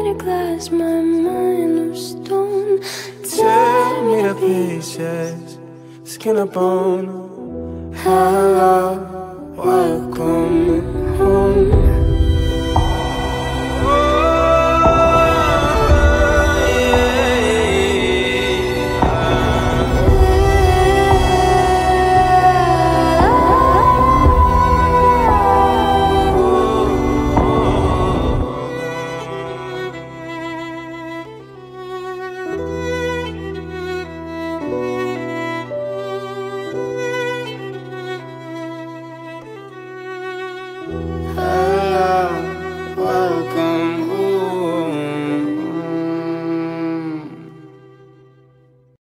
heart of glass, my mind of stone. Tear me to pieces, skin and bone. Hello, welcome.